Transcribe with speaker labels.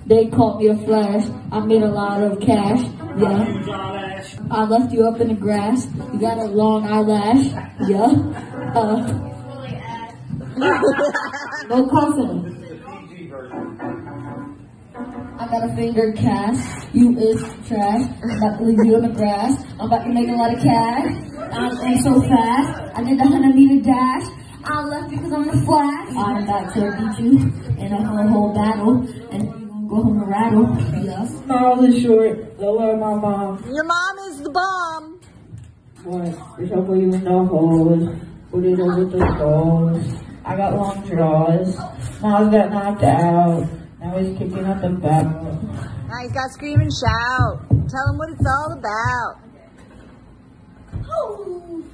Speaker 1: They called me the Flash. I made a lot of cash. Yeah. I left you up in the grass. You got a long eyelash. Yeah. No cussing. I got a finger cast. You is trash. I'm about to leave you in the grass. I'm about to make a lot of cash. I'm so fast. I did the 100-meter dash. I left you because I'm the Flash. I'm about to beat you in a whole battle. And you're going to go home and rattle. Yes.
Speaker 2: Smile is short. Lower my mom.
Speaker 3: Your mom is the bomb.
Speaker 2: What? We shovel you in the holes. Put it over the skulls. I got long draws. Miles got knocked out. Now he's kicking up the battle.
Speaker 3: Now he's got scream and shout. Tell him what it's all about.
Speaker 1: Oh.